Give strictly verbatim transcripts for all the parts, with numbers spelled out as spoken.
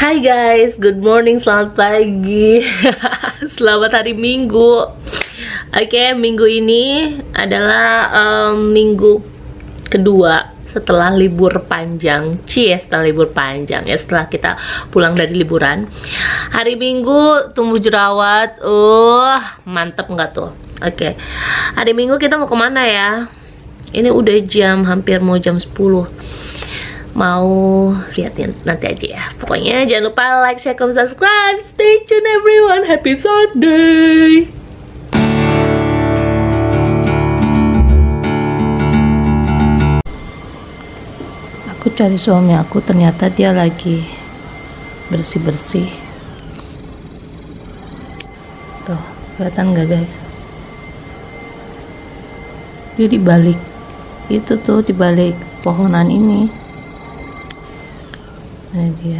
Hai guys, good morning, selamat pagi. Selamat hari Minggu. Oke, minggu ini adalah um, minggu kedua setelah libur panjang. Cie, setelah libur panjang ya, setelah kita pulang dari liburan. Hari Minggu tumbuh jerawat. Uh, mantep nggak tuh? Oke, hari Minggu kita mau kemana ya? Ini udah jam, hampir mau jam sepuluh. Mau liatin nanti aja ya. Pokoknya jangan lupa like, share, comment, subscribe. Stay tune everyone. Happy Sunday. Aku cari suami aku, ternyata dia lagi bersih-bersih. Tuh, kelihatan nggak guys? Dia di balik itu tuh, di balik pohonan ini. Nah dia.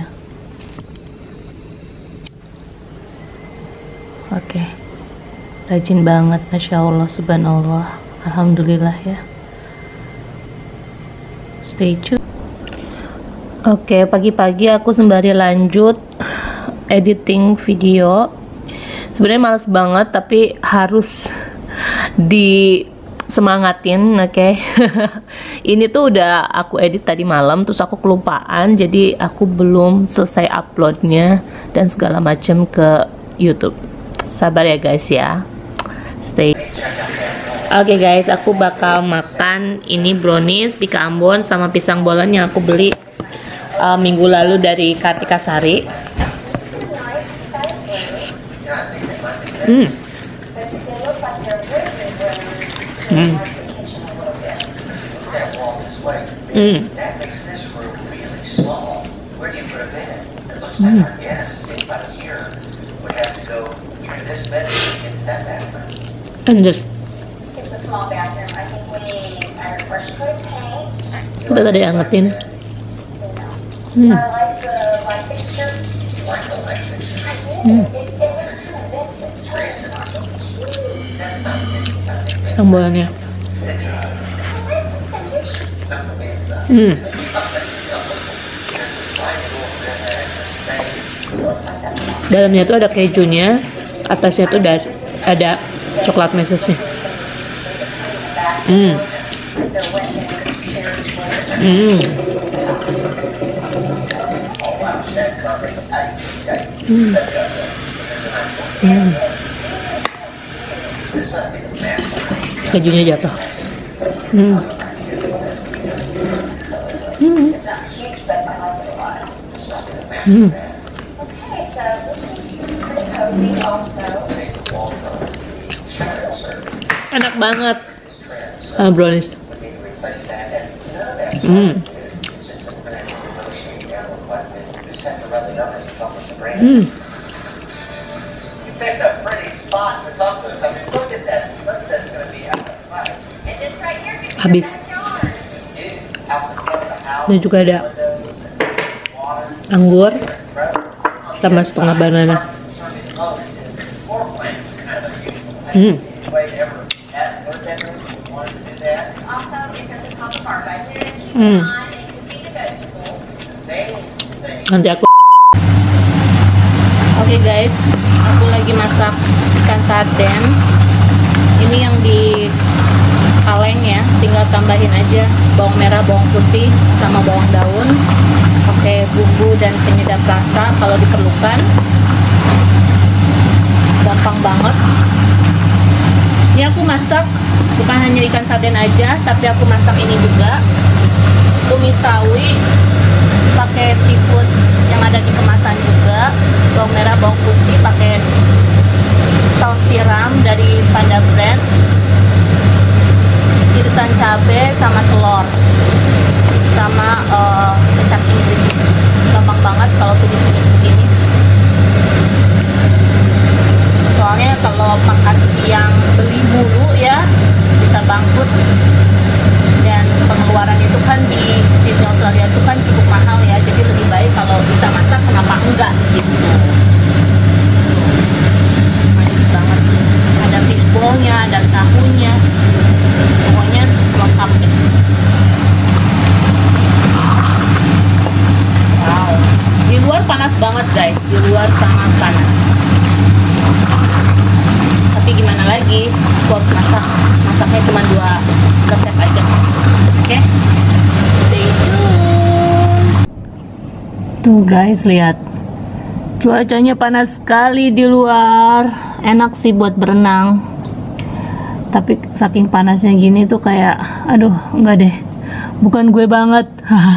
Oke, rajin banget, masya Allah, subhanallah, alhamdulillah ya. Stay tune. Oke, pagi-pagi aku sembari lanjut editing video. Sebenarnya males banget, tapi harus di semangatin, oke. Okay? Ini tuh udah aku edit tadi malam, terus aku kelupaan, jadi aku belum selesai uploadnya dan segala macam ke YouTube. Sabar ya guys ya, stay. Oke okay guys, aku bakal makan ini brownies Bika Ambon sama pisang bolen yang aku beli uh, minggu lalu dari Kartika Sari. Hmm. Hmm. Hmm. Hmm. And this. Kita tadi angetin. Hmm. Hmm. Pisang bolennya. Hmm. Dalamnya tuh ada kejunya, atasnya tuh ada ada coklat mesesnya. Hmm. Hmm. Hmm. Hmm. Kejunya jatuh. Hmm. Hmm. Hmm. Enak banget. Ah, brownies. Hmm. Hmm. Habis. Dan juga ada anggur sama setengah banana. Hmm. Hmm. Nanti aku. Oke okay guys, aku lagi masak ikan sarden. Ini yang di kaleng ya, tinggal tambahin aja bawang merah, bawang putih, sama bawang daun. Pakai bumbu dan penyedap rasa kalau diperlukan. Gampang banget. Ini aku masak bukan hanya ikan sarden aja, tapi aku masak ini juga tumis sawi, pakai seafood yang ada di kemasan juga, bawang merah, bawang putih, pakai saus tiram dari Panda Brand, irisan cabai sama telur, sama uh, kecap Inggris. Gampang banget kalau tumis-tumis begini. Soalnya kalau makan siang beli mulu ya bisa bangkrut, dan pengeluaran itu kan di Sydney Australia itu kan cukup panas banget guys, di luar sangat panas. Tapi gimana lagi, aku harus masak. Masaknya cuma dua resep aja. Oke, okay? Stay tune. Tuh guys, lihat. Cuacanya panas sekali di luar. Enak sih buat berenang. Tapi saking panasnya gini tuh kayak, aduh, enggak deh. Bukan gue banget.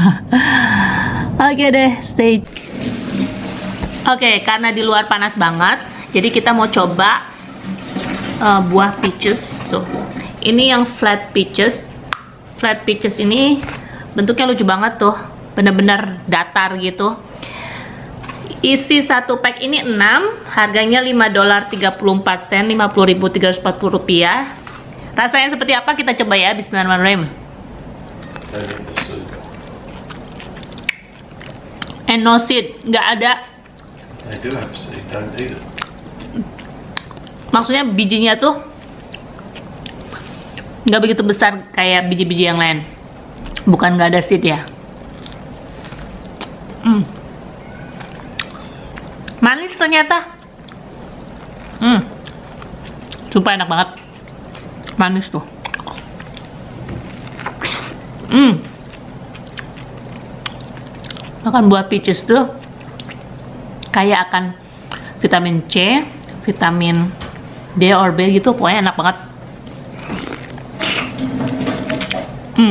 Oke deh, stay. Oke, karena di luar panas banget, jadi kita mau coba uh, buah peaches tuh. Ini yang flat peaches. Flat peaches ini bentuknya lucu banget tuh, bener-bener datar gitu. Isi satu pack ini enam, harganya lima dolar tiga puluh empat sen, lima puluh ribu tiga ratus empat puluh rupiah. Rasanya seperti apa kita coba ya. Bismillahirrahmanirrahim. And no seed, nggak ada. They do have seed, don't eat it. Maksudnya bijinya tuh nggak begitu besar kayak biji-biji yang lain. Bukan nggak ada seed ya. Hmm. Manis ternyata. Hmm. Sumpah enak banget. Manis tuh. Hmm. Makan buah peaches tuh kayak akan vitamin C, vitamin D or B gitu, pokoknya enak banget. Hmm.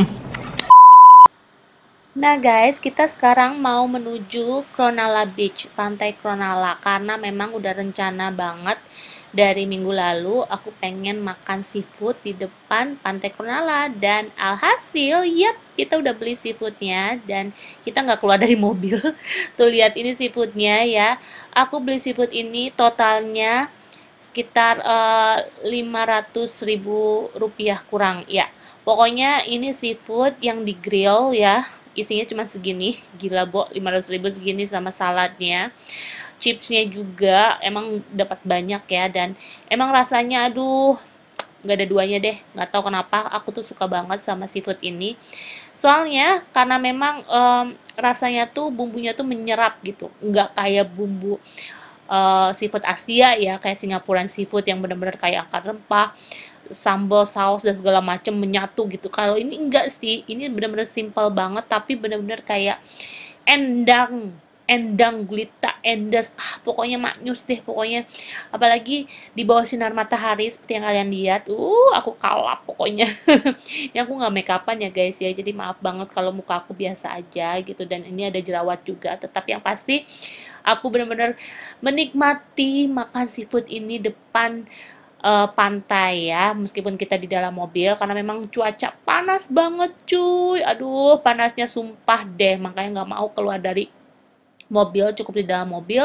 Nah guys, kita sekarang mau menuju Cronulla Beach, pantai Cronulla, karena memang udah rencana banget dari minggu lalu aku pengen makan seafood di depan pantai Cronulla, dan alhasil, yep, kita udah beli seafoodnya dan kita nggak keluar dari mobil. Tuh lihat ini seafoodnya ya, aku beli seafood ini totalnya sekitar uh, lima ratus ribu rupiah kurang ya. Pokoknya ini seafood yang di grill ya. Isinya cuma segini, gila Bo, lima ratus ribu segini sama saladnya. Chipsnya juga emang dapat banyak ya, dan emang rasanya aduh nggak ada duanya deh. Nggak tahu kenapa aku tuh suka banget sama seafood ini. Soalnya karena memang um, rasanya tuh bumbunya tuh menyerap gitu, nggak kayak bumbu uh, seafood Asia ya, kayak Singaporean seafood yang benar-benar kayak akar rempah, sambal, saus dan segala macam menyatu gitu. Kalau ini enggak sih, ini benar-benar simple banget tapi benar-benar kayak endang, endang gulita, endas, ah, pokoknya maknyus deh pokoknya. Apalagi di bawah sinar matahari seperti yang kalian lihat, uh aku kalap pokoknya. Ini aku nggak make upan ya guys ya, jadi maaf banget kalau muka aku biasa aja gitu, dan ini ada jerawat juga. Tetapi yang pasti aku benar-benar menikmati makan seafood ini depan uh, pantai ya, meskipun kita di dalam mobil karena memang cuaca panas banget cuy. Aduh panasnya sumpah deh, makanya nggak mau keluar dari mobil, cukup di dalam mobil,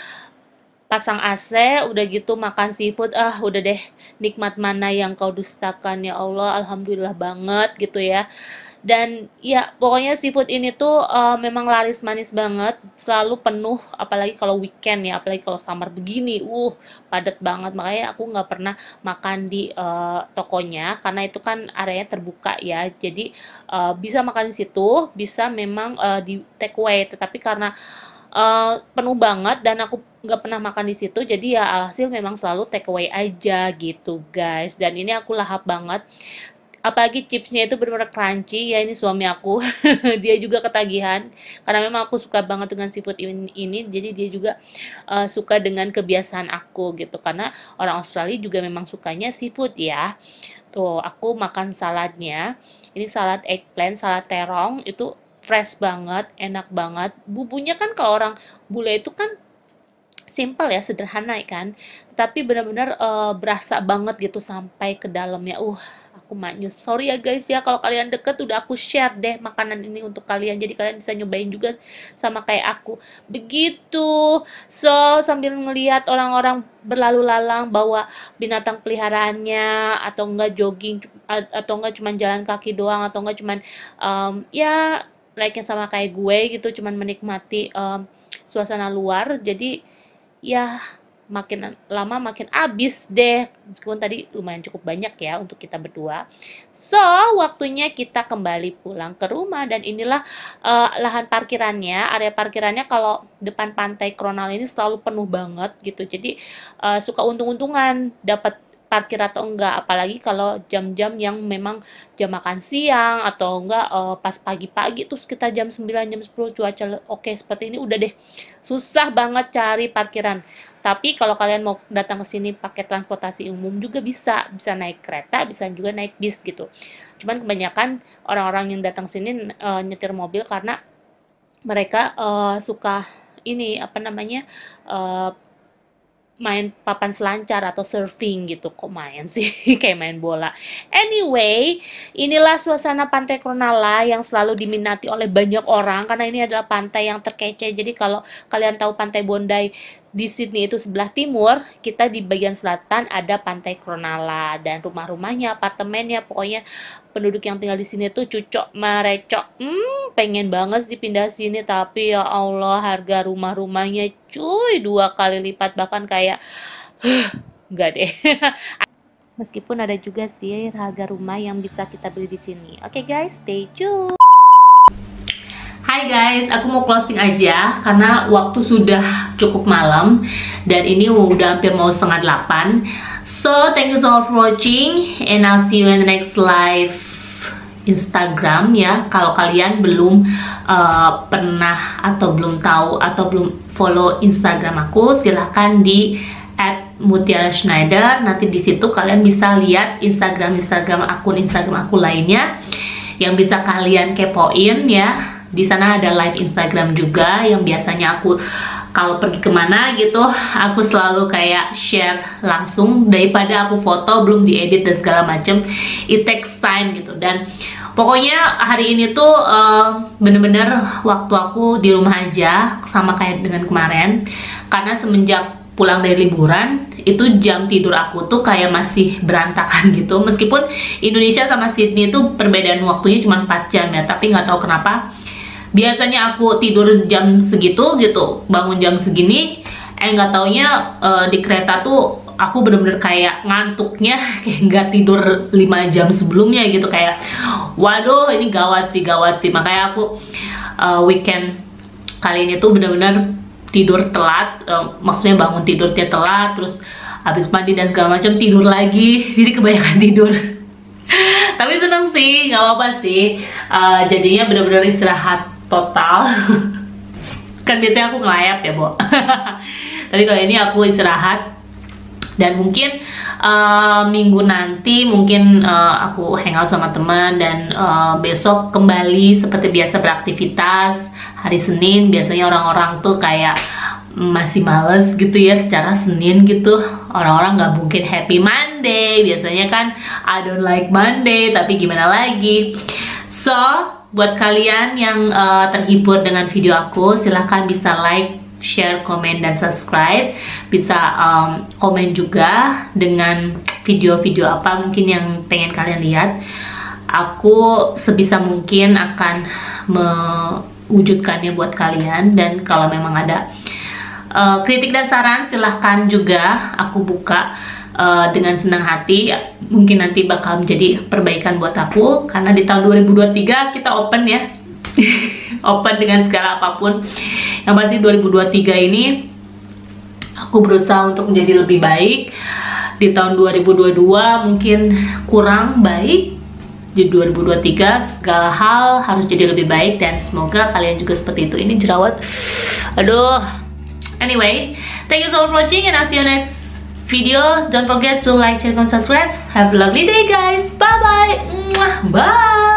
pasang A C, udah gitu makan seafood, ah udah deh, nikmat mana yang kau dustakan ya Allah, alhamdulillah banget gitu ya. Dan ya pokoknya seafood ini tuh uh, memang laris manis banget, selalu penuh, apalagi kalau weekend ya, apalagi kalau summer begini, uh padat banget. Makanya aku nggak pernah makan di uh, tokonya karena itu kan areanya terbuka ya, jadi uh, bisa makan di situ, bisa memang uh, di take away. Tetapi karena uh, penuh banget dan aku nggak pernah makan di situ, jadi ya alhasil memang selalu take away aja gitu guys. Dan ini aku lahap banget, apalagi chipsnya itu benar-benar crunchy ya. Ini suami aku dia juga ketagihan karena memang aku suka banget dengan seafood ini, ini jadi dia juga uh, suka dengan kebiasaan aku gitu, karena orang Australia juga memang sukanya seafood ya. Tuh aku makan saladnya, ini salad eggplant, salad terong, itu fresh banget, enak banget. Bumbunya kan kalau orang bule itu kan simple ya, sederhana kan, tapi benar-benar uh, berasa banget gitu sampai ke dalamnya. Uh aku maknyus. Sorry ya guys ya, kalau kalian deket udah aku share deh makanan ini untuk kalian, jadi kalian bisa nyobain juga sama kayak aku begitu. So sambil ngelihat orang-orang berlalu lalang bawa binatang peliharaannya, atau enggak jogging, atau enggak cuman jalan kaki doang, atau enggak cuman um, ya like yang sama kayak gue gitu, cuman menikmati um, suasana luar. Jadi ya makin lama makin habis deh. Meskipun tadi lumayan cukup banyak ya untuk kita berdua. So, waktunya kita kembali pulang ke rumah. Dan inilah uh, lahan parkirannya. Area parkirannya kalau depan pantai Kronal ini selalu penuh banget gitu. Jadi uh, suka untung-untungan dapat parkir atau enggak, apalagi kalau jam-jam yang memang jam makan siang atau enggak uh, pas pagi-pagi tuh sekitar jam sembilan, jam sepuluh cuaca oke okay, seperti ini, udah deh susah banget cari parkiran. Tapi kalau kalian mau datang ke sini pakai transportasi umum juga bisa, bisa naik kereta, bisa juga naik bis gitu. Cuman kebanyakan orang-orang yang datang sini uh, nyetir mobil karena mereka uh, suka ini apa namanya uh, main papan selancar atau surfing gitu. Kok main sih? Kayak main bola. Anyway, inilah suasana Pantai Cronulla yang selalu diminati oleh banyak orang karena ini adalah pantai yang terkece. Jadi kalau kalian tahu Pantai Bondi di Sydney itu sebelah timur, kita di bagian selatan ada Pantai Cronulla dan rumah-rumahnya, apartemennya, pokoknya penduduk yang tinggal di sini tuh cucok merecok. Hmm, pengen banget sih pindah sini, tapi ya Allah harga rumah-rumahnya cuy dua kali lipat, bahkan kayak enggak deh. Meskipun ada juga sih harga rumah yang bisa kita beli di sini. Oke okay guys, stay tune. Hai guys, aku mau closing aja karena waktu sudah cukup malam dan ini udah hampir mau setengah delapan. So, thank you so much for watching and I'll see you in the next live Instagram ya. Kalau kalian belum uh, pernah atau belum tahu atau belum follow Instagram aku, silahkan di at Mutiara Schneider. Nanti di situ kalian bisa lihat Instagram Instagram akun Instagram aku lainnya yang bisa kalian kepoin ya. Di sana ada live Instagram juga yang biasanya aku kalau pergi kemana gitu aku selalu kayak share langsung daripada aku foto belum diedit dan segala macem. It takes time gitu. Dan pokoknya hari ini tuh bener-bener uh, waktu aku di rumah aja, sama kayak dengan kemarin, karena semenjak pulang dari liburan itu jam tidur aku tuh kayak masih berantakan gitu. Meskipun Indonesia sama Sydney itu perbedaan waktunya cuma empat jam ya, tapi nggak tahu kenapa biasanya aku tidur jam segitu gitu, bangun jam segini, eh nggak taunya uh, di kereta tuh aku bener-bener kayak ngantuknya kayak nggak tidur lima jam sebelumnya gitu, kayak waduh ini gawat sih gawat sih. Makanya aku uh, weekend kali ini tuh bener-bener tidur telat, uh, maksudnya bangun tidurnya telat, terus habis mandi dan segala macam tidur lagi, jadi kebanyakan tidur. Tapi seneng sih, nggak apa-apa sih, uh, jadinya bener-bener istirahat total. Kan biasanya aku ngelayap ya, Bo. Tapi kalau ini aku istirahat. Dan mungkin uh, minggu nanti mungkin uh, aku hangout sama teman. Dan uh, besok kembali seperti biasa beraktivitas. Hari Senin biasanya orang-orang tuh kayak masih males gitu ya secara Senin gitu. Orang-orang nggak mungkin happy Monday. Biasanya kan I don't like Monday, tapi gimana lagi. So, buat kalian yang uh, terhibur dengan video aku, silahkan bisa like, share, komen, dan subscribe. Bisa um, komen juga dengan video-video apa mungkin yang pengen kalian lihat. Aku sebisa mungkin akan mewujudkannya buat kalian. Dan kalau memang ada uh, kritik dan saran, silahkan juga aku buka Uh, dengan senang hati. Mungkin nanti bakal menjadi perbaikan buat aku, karena di tahun dua ribu dua puluh tiga kita open ya. Open dengan segala apapun. Yang pasti dua ribu dua puluh tiga ini aku berusaha untuk menjadi lebih baik. Di tahun dua ribu dua puluh dua mungkin kurang baik. Di dua ribu dua puluh tiga segala hal harus jadi lebih baik, dan semoga kalian juga seperti itu. Ini jerawat, aduh. Anyway, thank you so much for watching and I'll see you next video. Don't forget to like, share, and subscribe. Have a lovely day guys. Bye bye. Bye.